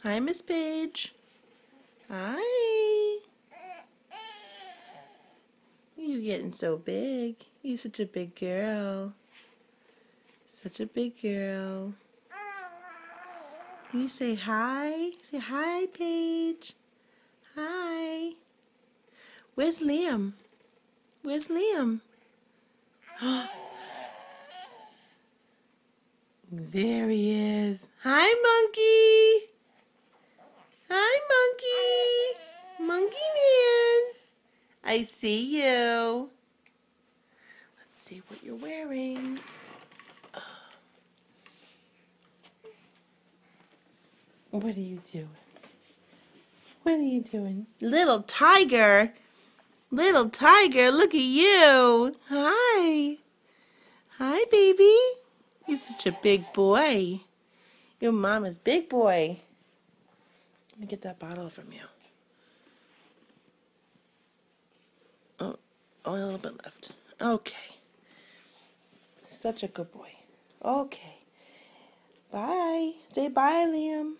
Hi, Miss Paige. Hi. You getting so big. You're such a big girl. Such a big girl. You say hi. Say hi, Paige. Hi. Where's Liam? Where's Liam? There he is. Hi, monkey. Hi, monkey. Monkey man. I see you. Let's see what you're wearing. What are you doing? What are you doing? Little tiger. Little tiger, look at you. Hi. Hi, baby. You're such a big boy. Your mama's big boy. Let me get that bottle from you. Oh, a little bit left. Okay. Such a good boy. Okay. Bye. Say bye, Liam.